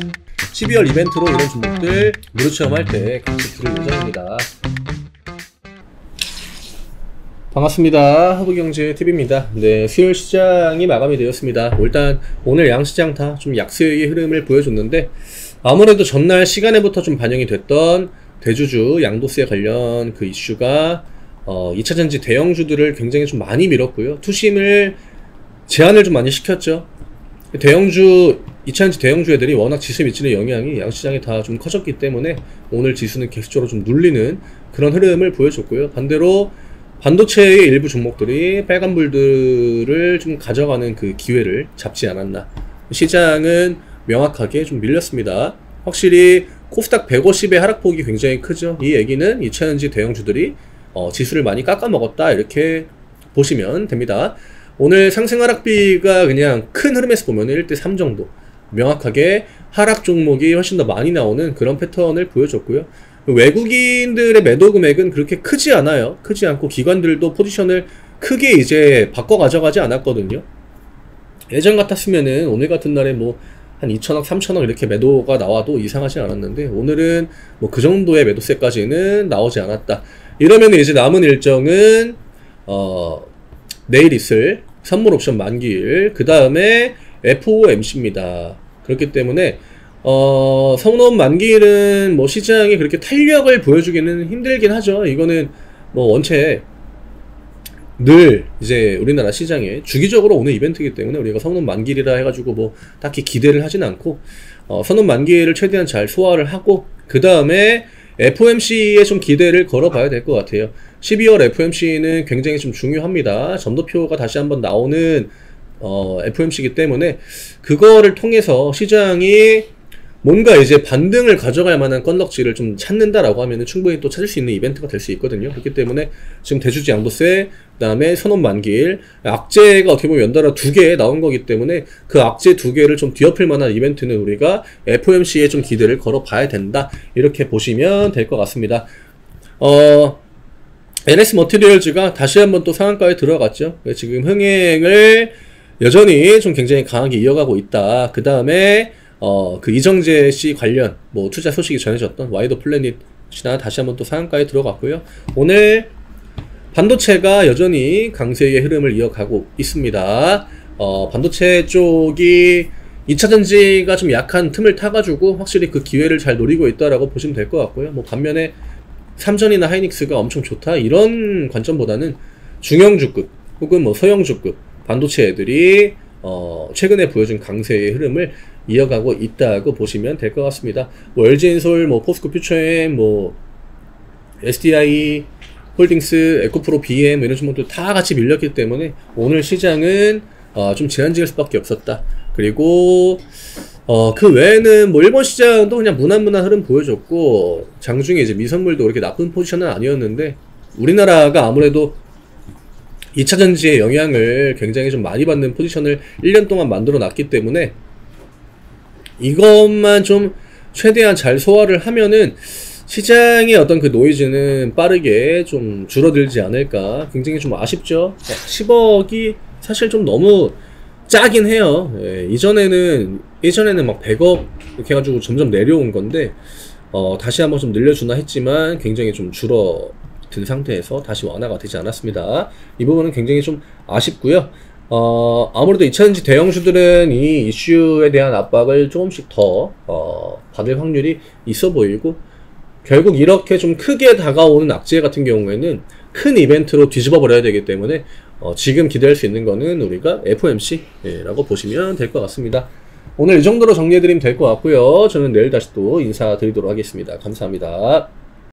12월 이벤트로 이런 종목들 무료 체험할 때 같이 드릴 예정입니다. 반갑습니다. 하부경제TV입니다. 네, 수요일 시장이 마감이 되었습니다. 일단 오늘 양시장 다 좀 약세의 흐름을 보여줬는데, 아무래도 전날 시간에부터 좀 반영이 됐던 대주주 양도세 관련 그 이슈가 2차전지 대형주들을 굉장히 좀 많이 밀었고요. 투심을 제한을 좀 많이 시켰죠. 대형주, 2차전지 대형주 애들이 워낙 지수에 미치는 영향이 양시장에 다 좀 커졌기 때문에 오늘 지수는 계속적으로 좀 눌리는 그런 흐름을 보여줬고요. 반대로 반도체의 일부 종목들이 빨간불들을 좀 가져가는 그 기회를 잡지 않았나. 시장은 명확하게 좀 밀렸습니다. 확실히 코스닥 150의 하락폭이 굉장히 크죠. 이 얘기는 2차전지 대형주들이 지수를 많이 깎아먹었다, 이렇게 보시면 됩니다. 오늘 상승 하락비가 그냥 큰 흐름에서 보면 1대3 정도, 명확하게 하락 종목이 훨씬 더 많이 나오는 그런 패턴을 보여줬고요. 외국인들의 매도 금액은 그렇게 크지 않아요. 크지 않고 기관들도 포지션을 크게 이제 바꿔 가져가지 않았거든요. 예전 같았으면은 오늘 같은 날에 뭐 한 2천억, 3천억 이렇게 매도가 나와도 이상하지 않았는데, 오늘은 뭐 그 정도의 매도세까지는 나오지 않았다. 이러면 이제 남은 일정은 내일 있을 선물 옵션 만기일, 그 다음에 FOMC입니다. 그렇기 때문에 선물 만기일은 뭐 시장이 그렇게 탄력을 보여주기는 힘들긴 하죠. 이거는 뭐 원체 늘 이제 우리나라 시장에 주기적으로 오는 이벤트이기 때문에 우리가 선언 만기일이라 해가지고 뭐 딱히 기대를 하진 않고, 선언 만기일을 최대한 잘 소화를 하고 그 다음에 FOMC에 좀 기대를 걸어봐야 될 것 같아요. 12월 FOMC는 굉장히 좀 중요합니다. 점도표가 다시 한번 나오는 FOMC이기 때문에 그거를 통해서 시장이 뭔가 이제 반등을 가져갈 만한 건덕지를 좀 찾는다라고 하면은 충분히 또 찾을 수 있는 이벤트가 될 수 있거든요. 그렇기 때문에 지금 대주주 양도세, 그 다음에 선언 만기일, 악재가 어떻게 보면 연달아 2개 나온 거기 때문에 그 악재 2개를 좀 뒤엎을 만한 이벤트는 우리가 FOMC에 좀 기대를 걸어 봐야 된다, 이렇게 보시면 될 것 같습니다. NS 머티리얼즈가 다시 한번 또 상한가에 들어갔죠. 지금 흥행을 여전히 좀 굉장히 강하게 이어가고 있다. 그 다음에 그 이정재 씨 관련 뭐 투자 소식이 전해졌던 와이더 플래닛이나 다시 한번 또 상한가에 들어갔고요. 오늘 반도체가 여전히 강세의 흐름을 이어가고 있습니다. 반도체 쪽이 2차전지가 좀 약한 틈을 타가지고 확실히 그 기회를 잘 노리고 있다라고 보시면 될 것 같고요. 뭐 반면에 삼전이나 하이닉스가 엄청 좋다, 이런 관점보다는 중형주급 혹은 뭐 소형주급 반도체 애들이 최근에 보여준 강세의 흐름을 이어가고 있다고 보시면 될 것 같습니다. 뭐 LG엔솔, 뭐 포스코 퓨처엠, 뭐 SDI 홀딩스, 에코프로 BM 이런 종목들 다 같이 밀렸기 때문에 오늘 시장은 좀 제한적일 수밖에 없었다. 그리고 그 외에는 뭐 일본 시장도 그냥 무난무난 흐름 보여줬고, 장중에 이제 미선물도 그렇게 나쁜 포지션은 아니었는데, 우리나라가 아무래도 2차전지의 영향을 굉장히 좀 많이 받는 포지션을 1년 동안 만들어 놨기 때문에 이것만 좀 최대한 잘 소화를 하면은 시장의 어떤 그 노이즈는 빠르게 좀 줄어들지 않을까. 굉장히 좀 아쉽죠. 10억이 사실 좀 너무 짜긴 해요. 예전에는 막 100억 이렇게 해가지고 점점 내려온 건데, 다시 한번 좀 늘려주나 했지만 굉장히 좀 줄어든 상태에서 다시 완화가 되지 않았습니다. 이 부분은 굉장히 좀 아쉽고요. 아무래도 2차전지 대형주들은 이 이슈에 대한 압박을 조금씩 더 받을 확률이 있어 보이고, 결국 이렇게 좀 크게 다가오는 악재 같은 경우에는 큰 이벤트로 뒤집어 버려야 되기 때문에 지금 기대할 수 있는 거는 우리가 FOMC라고 보시면 될 것 같습니다. 오늘 이 정도로 정리해드리면 될 것 같고요. 저는 내일 다시 또 인사드리도록 하겠습니다. 감사합니다.